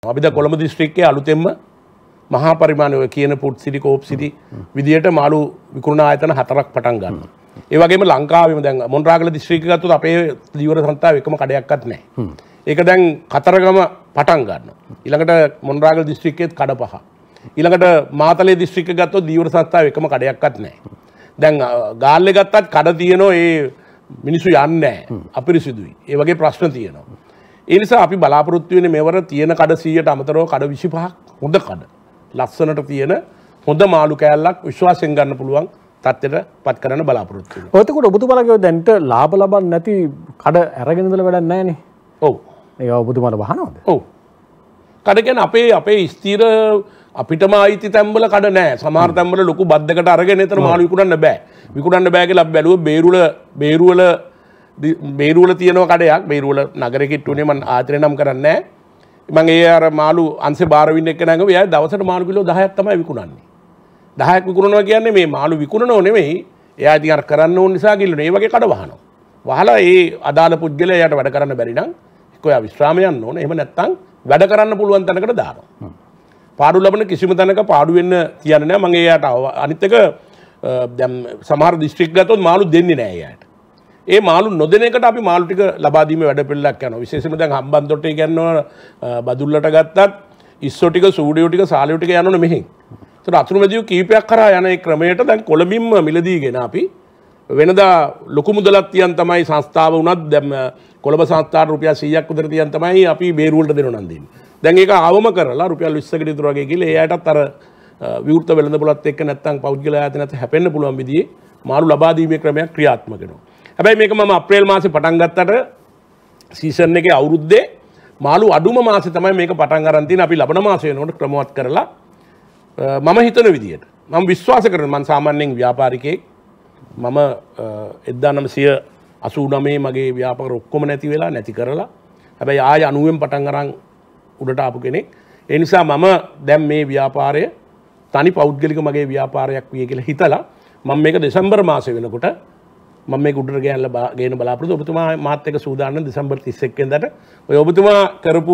අපි දැන් කොළඹ දිස්ත්‍රික්කයේ අලුතෙන්ම මහා පරිමාණය කියන පුට් සිටි කෝප් සිටි විදියට මාළු විකුණන ආයතන 4ක් පටන් ගන්නවා. ඒ වගේම ලංකාවේම දැන් මොණරාගල දිස්ත්‍රික්කය ගත්තොත් අපේ දීවර සංස්ථාවේ එකම කඩයක්වත් නැහැ. ඒක දැන් කතරගම පටන් ගන්නවා. ඊළඟට මොණරාගල දිස්ත්‍රික්කයේත් කඩ 5. ඊළඟට මාතලේ දිස්ත්‍රික්කය ගත්තොත් දීවර සංස්ථාවේ එකම කඩයක්වත් නැහැ. දැන් ගාල්ලේ ගත්තත් කඩ තියෙනවා ඒ මිනිස්සු යන්නේ නැහැ. අපිරිසිදුයි. ඒ වගේ ප්‍රශ්න තියෙනවා. ඒ නිසා අපි බලාපොරොත්තු වෙන්නේ මෙවර තියෙන කඩ 100ට අමතරව කඩ 25ක් හොඳ කඩ. ලස්සනට තියෙන හොඳ මාළු කෑල්ලක් විශ්වාසයෙන් ගන්න පුළුවන් තත්ත්වයට පත් කරන්න බලාපොරොත්තු වෙනවා. ඔතකොට ඔබතුමාලගේ දැන්ට ලාභ ලබන්නේ නැති කඩ අරගෙන ඉඳලා වැඩක් නැහැ නේ. ඔව්. ඒවා ඔබතුමාලා වහනවද? ඔව්. කඩ කියන්නේ අපේ ස්ථිර අපිටම ආයිති තැම්වල කඩ නැහැ. සමහර තැම්වල ලොකු බද්දකට අරගෙන එතන මාළු විකුණන්න බෑ. විකුණන්න බෑ කියලා අපි බැලුවා බේරුවල තියෙනවා කඩයක්. බේරුවල නගරෙ කිට්ටුනේ මම ආයතනය නම් කරන්නේ නැහැ. මම ඒ අර මාළු අංශේ බාර වින්න එක්කනංගම එයා දවසට මාළු කිලෝ 10ක් තමයි විකුණන්නේ. 10ක් විකුණනවා කියන්නේ මේ මාළු විකුණනව නෙමෙයි. එයා ඉතින් අර කරන්න ඕන නිසා කිල්ලනේ. ඒ වගේ කඩ වහනවා. වහලා ඒ අදාළ පුද්ගලයා එයාට වැඩ කරන්න බැරි නම් එක්ක එයා විශ්‍රාම යන්න ඕන. එහෙම නැත්නම් වැඩ කරන්න පුළුවන් තැනකට දානවා. පාඩු ලබන කිසිම තැනක පාඩු වෙන්න තියන්නේ නැහැ. මම එයාට අනිත් එක දැන් සමහර දිස්ත්‍රික් ගත්තොත් මාළු දෙන්නේ නැහැ එයාට. ඒ මාළු නොදෙන එකට අපි මාළු ටික ලබා දීමේ වැඩපිළිවෙලක් යනවා. විශේෂයෙන්ම දැන් හම්බන්තොටේ ගන්නවා බදුල්ලට ගත්තත් ඉස්සෝ ටික සූඩියෝ ටික සාලියෝ ටික යනවනේ මෙහෙන්. ඒතර අතුරුමැදියෝ කීපයක් කරා යන ඒ ක්‍රමයට දැන් කොළඹින්ම මිලදීගෙන අපි වෙනදා ලොකු මුදලක් තියන් තමයි සංස්ථාව වුණත් දැන් කොළඹ සංස්ථාවට රුපියල් 100ක් විතර තියන් තමයි අපි බේරුවලට දෙනව නම් දෙන්නේ. දැන් ඒක ආවම කරලා රුපියල් 20කට විතර වගේ ගිහලා එයාටත් අර විවෘත වෙළඳපොළත් එක්ක නැත්නම් පෞද්ගල ආයතනත් හැපෙන්න පුළුවන් විදිහේ මාළු ලබා දීමේ ක්‍රමයක් ක්‍රියාත්මක වෙනවා. හැබැයි මේක මම අප්‍රේල් මාසේ පටන් ගත්තට සීසන් එකේ අවුරුද්දේ මාළු අඩුම මාසේ තමයි මේක පටන් ගන්න තියෙන්නේ. අපි ලබන මාසේ වෙනකොට ක්‍රමවත් කරලා මම හිතන විදියට මම විශ්වාස කරනවා මම සාමාන්‍යයෙන් ව්‍යාපාරිකයෙක් මම 1989 මගේ ව්‍යාපාර ඔක්කොම නැති කරලා හැබැයි ආය 90න් පටන් අරන් උඩට ආපු කෙනෙක්. ඒ නිසා මම දැන් මේ ව්‍යාපාරය තනි පෞද්ගලික මගේ ව්‍යාපාරයක් විය කියලා හිතලා මම මේක දෙසැම්බර් මාසේ වෙනකොට මම මේක උඩට ගේන බලාපොරොත්තු ඔබතුමා මාත් එක්ක සූදානම් දෙසැම්බර් 31 වෙනිදාට ඔය ඔබතුමා කරපු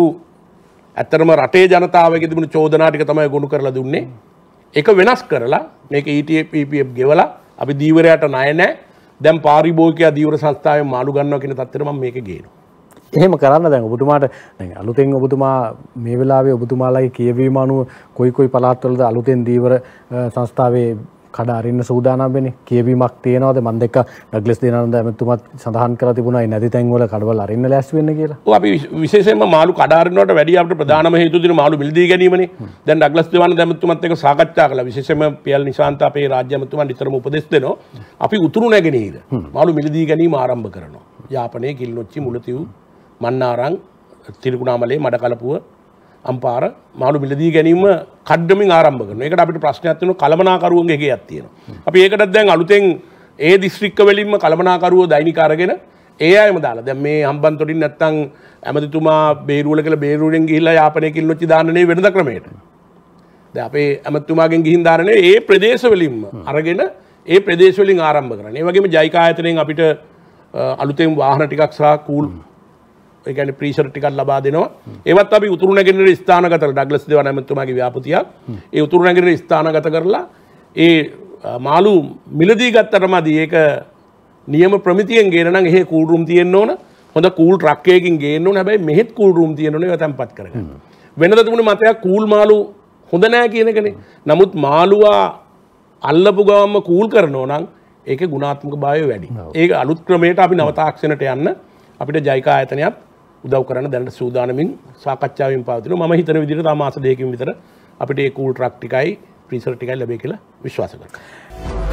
ඇත්තරම රටේ ජනතාවගේ තිබුණු චෝදනා ටික තමයි ගොනු කරලා දුන්නේ. ඒක වෙනස් කරලා මේක ETF PPF ගෙවලා අපි දීවරයට ණය නැහැ. දැන් පාරිභෝගිකයා දීවර සංස්ථාවෙන් මාළු ගන්නවා කියන තත්ත්වෙට මම මේක ගේනවා. එහෙම කරන්න දැන් ඔබතුමාට දැන් අලුතෙන් ඔබතුමා මේ වෙලාවේ ඔබතුමාලගේ කියවීම අනුව කොයි පළාත්වලද අලුතෙන් දීවර සංස්ථාවේ කඩ අරින්න සූදානම් වෙන්නේ කියවීමක් තියෙනවද? මම දැක්ක ඩග්ලස් දේනානන්ද ඇමතුමාත් සඳහන් කරලා තිබුණා මේ නැති තැන් වල කඩවල අරින්න ලෑස්ති වෙන්න කියලා. ඔව් අපි විශේෂයෙන්ම මාළු කඩ අරිනවට වැඩිය අපිට ප්‍රධානම හේතුව දෙන මාළු මිලදී ගැනීමනේ. දැන් ඩග්ලස් දේනානන්ද ඇමතුමාත් එක්ක සාකච්ඡා කළා. විශේෂයෙන්ම පියල් නිශාන්ත අපේ රාජ්‍ය ඇමතුමා නිතරම උපදෙස් දෙනවා. අපි උතුරු නැගෙනහිර මාළු මිලදී ගැනීම ආරම්භ කරනවා. යාපනයේ කිල්නොච්චි මුලතිව් මන්නාරං තිරිකුණාමලේ මඩකලපුව අම්පාර මාළු මිලදී ගැනීම කඩමින් ආරම්භ කරනවා. ඒකට අපිට ප්‍රශ්නයක් තියෙනවා කලමනාකරුවන්ගේ එකයක් තියෙනවා. අපි ඒකටත් දැන් අලුතෙන් ඒ දිස්ත්‍රික්ක වලින්ම කලමනාකරුවෝ දෛනික අරගෙන ඒ අයම දාලා දැන් මේ හම්බන්තොටින් නැත්තම් ඇමතිතුමා බේරුවල කියලා බේරුවෙන් ගිහිල්ලා යාපනයේ කිල්ලොච්චි දාන්නනේ වෙනද ක්‍රමයට. දැන් අපේ ඇමතිතුමාගෙන් ගිහින් දාන්නේ ඒ ප්‍රදේශ වලින්ම අරගෙන ඒ ප්‍රදේශ වලින් ආරම්භ කරන්නේ. ඒ වගේම ජයිකා ආයතනයෙන් අපිට අලුතෙන් වාහන ටිකක් සහ කූල් ඒ කියන්නේ ප්‍රීෂර් ටිකක් ලබා දෙනවා. ඒවත් අපි උතුරු නැගෙනහිර ස්ථානගත කරලා ඩග්ලස් දේවාන ඇමතුමාගේ ව්‍යාපෘතියක්. ඒ උතුරු නැගෙනහිර ස්ථානගත කරලා ඒ මාළු මිලදී ගත්තටමදී ඒක නියම ප්‍රමිතියෙන් ගේන නම් එහෙ කූල් රූම් තියෙන්න ඕන. හොඳ කූල් ට්‍රක් එකකින් ගේන්න ඕන. හැබැයි මෙහෙත් කූල් රූම් තියෙන්න ඕන. ඒවා තැම්පත් කරගන්න. වෙනද තිබුණේ මතයක් කූල් මාළු හොඳ නැහැ කියන එකනේ. නමුත් මාළුවා අල්ලපු ගමන්ම කූල් කරනවා නම් ඒකේ ගුණාත්මක භාවය වැඩි. ඒක අලුත් ක්‍රමයට අපි නව තාක්ෂණයට යන්න අපිට ජයිකා ආයතනයත් උදව් කරන්න දැනට සූදානමින් සාකච්ඡාවෙන් පවතිනවා. මම හිතන විදිහට තා මාස දෙකකින් විතර අපිට ඒ කූල් ට්‍රක් ටිකයි ප්‍රීසර් ටිකයි ලැබෙයි කියලා විශ්වාස කරනවා.